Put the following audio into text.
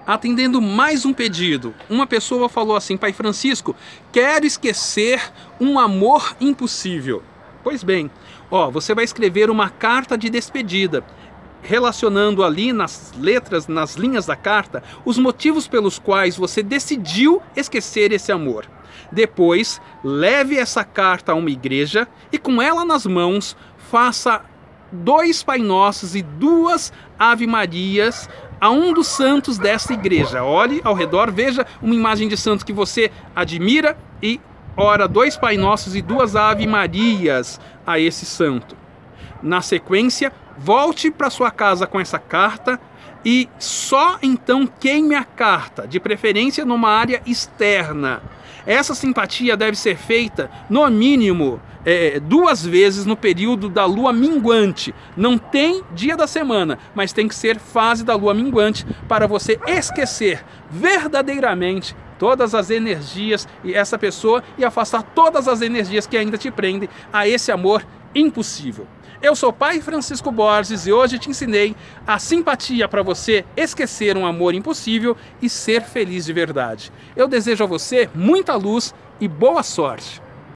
Atendendo mais um pedido, uma pessoa falou assim: Pai Francisco, quero esquecer um amor impossível. Pois bem, você vai escrever uma carta de despedida, relacionando ali nas letras, nas linhas da carta, os motivos pelos quais você decidiu esquecer esse amor. Depois, leve essa carta a uma igreja e com ela nas mãos, faça 2 Pai Nossos e 2 Ave Marias a um dos santos desta igreja. Olhe ao redor, veja uma imagem de santo que você admira e ora 2 Pai Nossos e 2 Ave Marias a esse santo. Na sequência, volte para sua casa com essa carta e só então queime a carta, de preferência numa área externa. Essa simpatia deve ser feita, no mínimo, 2 vezes no período da lua minguante. Não tem dia da semana, mas tem que ser fase da lua minguante para você esquecer verdadeiramente todas as energias e essa pessoa e afastar todas as energias que ainda te prendem a esse amor impossível. Eu sou o Pai Francisco Borges e hoje te ensinei a simpatia para você esquecer um amor impossível e ser feliz de verdade. Eu desejo a você muita luz e boa sorte.